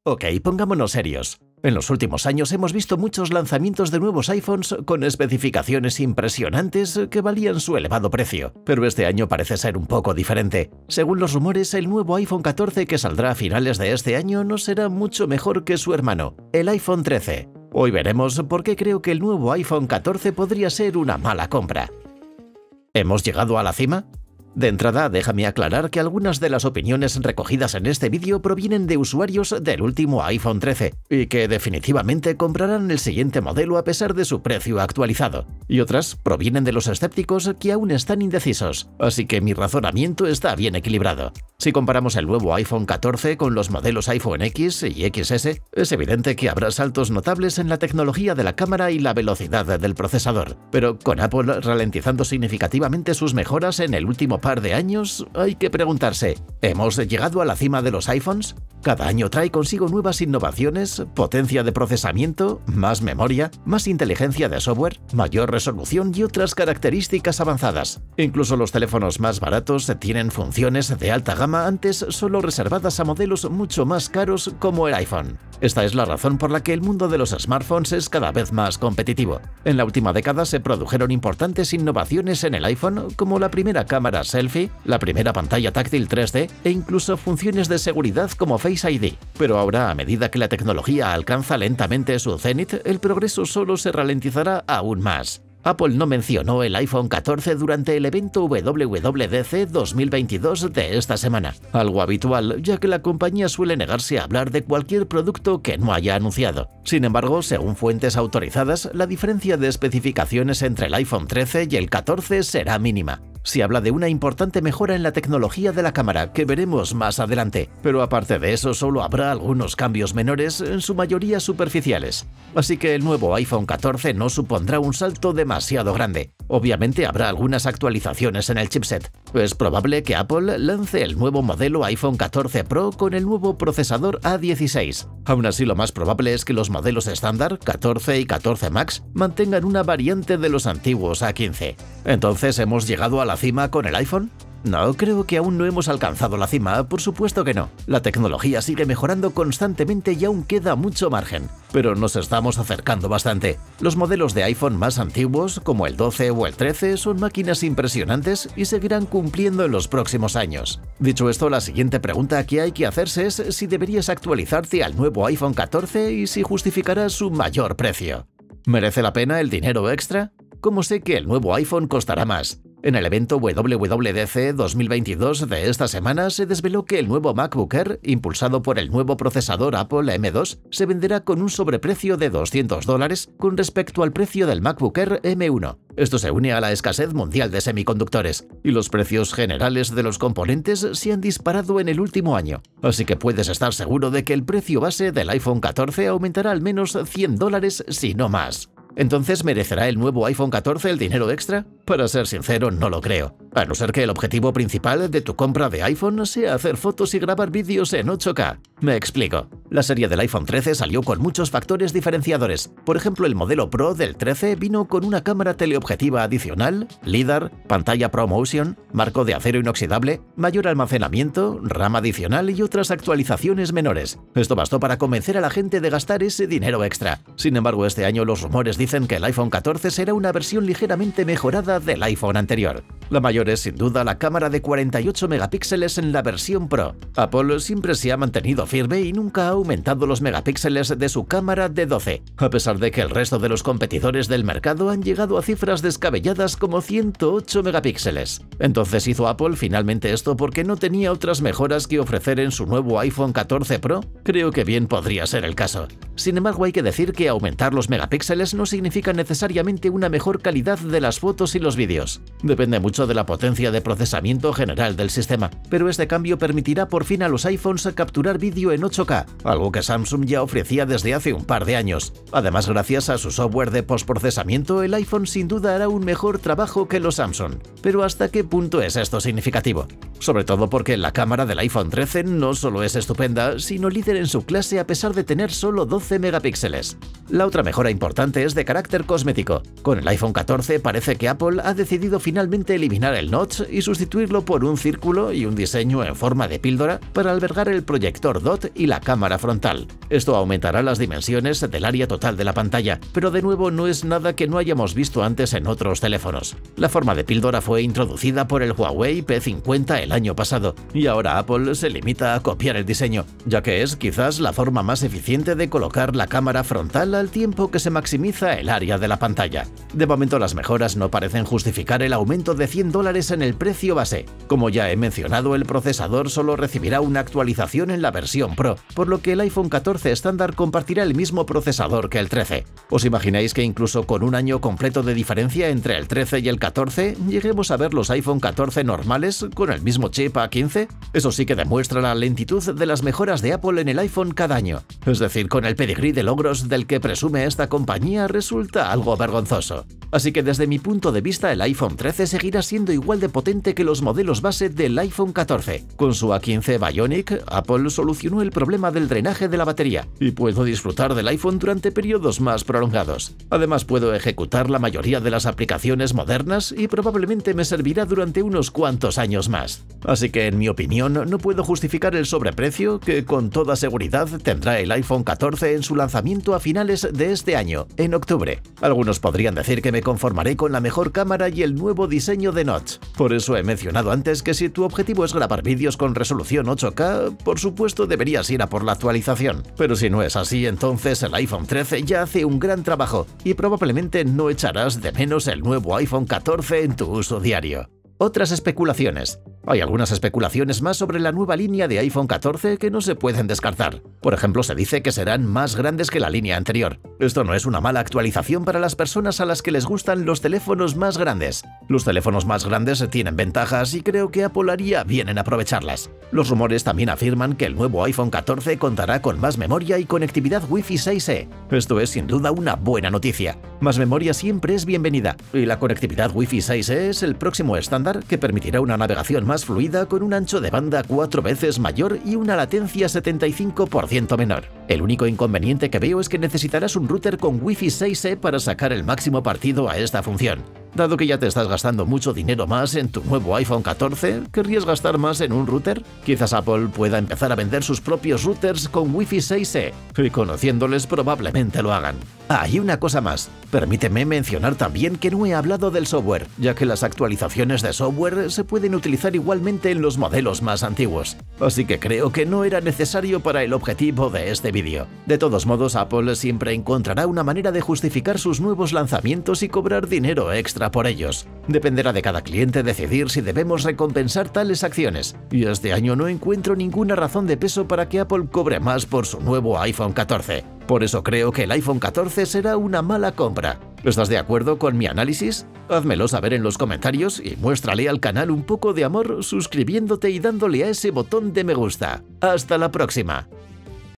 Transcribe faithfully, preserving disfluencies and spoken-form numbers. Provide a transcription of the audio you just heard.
Ok, pongámonos serios. En los últimos años hemos visto muchos lanzamientos de nuevos iPhones con especificaciones impresionantes que valían su elevado precio, pero este año parece ser un poco diferente. Según los rumores, el nuevo iPhone catorce que saldrá a finales de este año no será mucho mejor que su hermano, el iPhone trece. Hoy veremos por qué creo que el nuevo iPhone catorce podría ser una mala compra. ¿Hemos llegado a la cima? De entrada, déjame aclarar que algunas de las opiniones recogidas en este vídeo provienen de usuarios del último iPhone trece y que definitivamente comprarán el siguiente modelo a pesar de su precio actualizado, y otras provienen de los escépticos que aún están indecisos, así que mi razonamiento está bien equilibrado. Si comparamos el nuevo iPhone catorce con los modelos iPhone X y X S, es evidente que habrá saltos notables en la tecnología de la cámara y la velocidad del procesador, pero con Apple ralentizando significativamente sus mejoras en el último par de años, hay que preguntarse, ¿hemos llegado a la cima de los iPhones? Cada año trae consigo nuevas innovaciones, potencia de procesamiento, más memoria, más inteligencia de software, mayor resolución y otras características avanzadas. Incluso los teléfonos más baratos tienen funciones de alta gama antes solo reservadas a modelos mucho más caros como el iPhone. Esta es la razón por la que el mundo de los smartphones es cada vez más competitivo. En la última década se produjeron importantes innovaciones en el iPhone, como la primera cámara selfie, la primera pantalla táctil tres D e incluso funciones de seguridad como Face I D. Pero ahora, a medida que la tecnología alcanza lentamente su cenit, el progreso solo se ralentizará aún más. Apple no mencionó el iPhone catorce durante el evento W W D C dos mil veintidós de esta semana, algo habitual ya que la compañía suele negarse a hablar de cualquier producto que no haya anunciado. Sin embargo, según fuentes autorizadas, la diferencia de especificaciones entre el iPhone trece y el catorce será mínima. Se habla de una importante mejora en la tecnología de la cámara que veremos más adelante, pero aparte de eso solo habrá algunos cambios menores, en su mayoría superficiales. Así que el nuevo iPhone catorce no supondrá un salto demasiado grande. Obviamente habrá algunas actualizaciones en el chipset. Es probable que Apple lance el nuevo modelo iPhone catorce Pro con el nuevo procesador A dieciséis. Aún así, lo más probable es que los modelos estándar catorce y catorce Max mantengan una variante de los antiguos A quince. Entonces, ¿hemos llegado a la cima con el iPhone? No, creo que aún no hemos alcanzado la cima, por supuesto que no. La tecnología sigue mejorando constantemente y aún queda mucho margen, pero nos estamos acercando bastante. Los modelos de iPhone más antiguos, como el doce o el trece, son máquinas impresionantes y seguirán cumpliendo en los próximos años. Dicho esto, la siguiente pregunta que hay que hacerse es si deberías actualizarte al nuevo iPhone catorce y si justificará su mayor precio. ¿Merece la pena el dinero extra? ¿Cómo sé que el nuevo iPhone costará más? En el evento W W D C dos mil veintidós de esta semana se desveló que el nuevo MacBook Air, impulsado por el nuevo procesador Apple M dos, se venderá con un sobreprecio de doscientos dólares con respecto al precio del MacBook Air M uno. Esto se une a la escasez mundial de semiconductores, y los precios generales de los componentes se han disparado en el último año. Así que puedes estar seguro de que el precio base del iPhone catorce aumentará al menos cien dólares, si no más. ¿Entonces merecerá el nuevo iPhone catorce el dinero extra? Para ser sincero, no lo creo. A no ser que el objetivo principal de tu compra de iPhone sea hacer fotos y grabar vídeos en ocho K. Me explico. La serie del iPhone trece salió con muchos factores diferenciadores. Por ejemplo, el modelo Pro del trece vino con una cámara teleobjetiva adicional, LiDAR, pantalla ProMotion, marco de acero inoxidable, mayor almacenamiento, RAM adicional y otras actualizaciones menores. Esto bastó para convencer a la gente de gastar ese dinero extra. Sin embargo, este año los rumores dicen que el iPhone catorce será una versión ligeramente mejorada del iPhone anterior. La mayor es sin duda la cámara de cuarenta y ocho megapíxeles en la versión Pro. Apple siempre se ha mantenido firme y nunca ha aumentado los megapíxeles de su cámara de doce, a pesar de que el resto de los competidores del mercado han llegado a cifras descabelladas como ciento ocho megapíxeles. Entonces, ¿hizo Apple finalmente esto porque no tenía otras mejoras que ofrecer en su nuevo iPhone catorce Pro? Creo que bien podría ser el caso. Sin embargo, hay que decir que aumentar los megapíxeles no significa necesariamente una mejor calidad de las fotos y los vídeos. Depende mucho de la potencia de procesamiento general del sistema, pero este cambio permitirá por fin a los iPhones capturar vídeo en ocho K, algo que Samsung ya ofrecía desde hace un par de años. Además, gracias a su software de postprocesamiento, el iPhone sin duda hará un mejor trabajo que los Samsung. Pero ¿hasta qué punto es esto significativo? Sobre todo porque la cámara del iPhone trece no solo es estupenda, sino líder en su clase a pesar de tener solo doce doce megapíxeles. La otra mejora importante es de carácter cosmético. Con el iPhone catorce parece que Apple ha decidido finalmente eliminar el notch y sustituirlo por un círculo y un diseño en forma de píldora para albergar el proyector D O T y la cámara frontal. Esto aumentará las dimensiones del área total de la pantalla, pero de nuevo no es nada que no hayamos visto antes en otros teléfonos. La forma de píldora fue introducida por el Huawei P cincuenta el año pasado, y ahora Apple se limita a copiar el diseño, ya que es quizás la forma más eficiente de colocar la cámara frontal al tiempo que se maximiza el área de la pantalla. De momento las mejoras no parecen justificar el aumento de cien dólares en el precio base. Como ya he mencionado, el procesador solo recibirá una actualización en la versión Pro, por lo que el iPhone catorce estándar compartirá el mismo procesador que el trece. ¿Os imagináis que incluso con un año completo de diferencia entre el trece y el catorce lleguemos a ver los iPhone catorce normales con el mismo chip A quince? Eso sí que demuestra la lentitud de las mejoras de Apple en el iPhone cada año. Es decir, con el pedigrí de logros del que presume esta compañía resulta algo vergonzoso. Así que desde mi punto de vista el iPhone trece seguirá siendo igual de potente que los modelos base del iPhone catorce. Con su A quince Bionic, Apple solucionó el problema del drenaje de la batería y puedo disfrutar del iPhone durante periodos más prolongados. Además puedo ejecutar la mayoría de las aplicaciones modernas y probablemente me servirá durante unos cuantos años más. Así que en mi opinión no puedo justificar el sobreprecio que con toda seguridad tendrá el iPhone catorce en su lanzamiento a finales de este año, en octubre. Algunos podrían decir que me conformaré con la mejor cámara y el nuevo diseño de notch. Por eso he mencionado antes que si tu objetivo es grabar vídeos con resolución ocho K, por supuesto deberías ir a por la actualización. Pero si no es así, entonces el iPhone trece ya hace un gran trabajo y probablemente no echarás de menos el nuevo iPhone catorce en tu uso diario. Otras especulaciones. Hay algunas especulaciones más sobre la nueva línea de iPhone catorce que no se pueden descartar. Por ejemplo, se dice que serán más grandes que la línea anterior. Esto no es una mala actualización para las personas a las que les gustan los teléfonos más grandes. Los teléfonos más grandes tienen ventajas y creo que Apple haría bien en aprovecharlas. Los rumores también afirman que el nuevo iPhone catorce contará con más memoria y conectividad Wi-Fi seis E. Esto es sin duda una buena noticia. Más memoria siempre es bienvenida, y la conectividad Wi-Fi seis E es el próximo estándar que permitirá una navegación más fluida con un ancho de banda cuatro veces mayor y una latencia setenta y cinco por ciento menor. El único inconveniente que veo es que necesitarás un router con Wi-Fi seis E para sacar el máximo partido a esta función. Dado que ya te estás gastando mucho dinero más en tu nuevo iPhone catorce, ¿querrías gastar más en un router? Quizás Apple pueda empezar a vender sus propios routers con Wi-Fi seis E, y conociéndoles probablemente lo hagan. Ah, y una cosa más. Permíteme mencionar también que no he hablado del software, ya que las actualizaciones de software se pueden utilizar igualmente en los modelos más antiguos. Así que creo que no era necesario para el objetivo de este vídeo. De todos modos, Apple siempre encontrará una manera de justificar sus nuevos lanzamientos y cobrar dinero extra por ellos. Dependerá de cada cliente decidir si debemos recompensar tales acciones, y este año no encuentro ninguna razón de peso para que Apple cobre más por su nuevo iPhone catorce. Por eso creo que el iPhone catorce será una mala compra. ¿Estás de acuerdo con mi análisis? Házmelo saber en los comentarios y muéstrale al canal un poco de amor suscribiéndote y dándole a ese botón de me gusta. ¡Hasta la próxima!